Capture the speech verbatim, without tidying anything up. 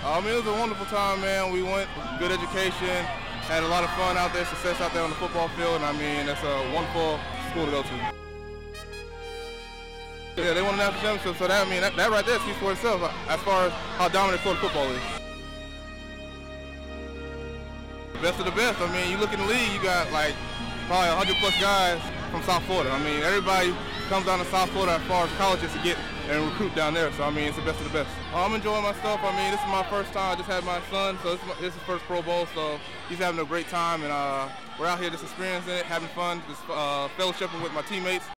I mean, it was a wonderful time, man. We went, good education, had a lot of fun out there, success out there on the football field, and I mean, it's a wonderful school to go to. Yeah, they won the national championship, so that, I mean, that, that right there speaks for itself as far as how dominant Florida football is. Best of the best. I mean, you look in the league, you got like probably one hundred plus guys from South Florida. I mean, everybody comes down to South Florida as far as colleges to get and recruit down there. So, I mean, it's the best of the best. Oh, I'm enjoying myself. I mean, this is my first time. I just had my son, so this is, my, this is his first Pro Bowl. So he's having a great time, and uh, we're out here just experiencing it, having fun, just uh, fellowshipping with my teammates.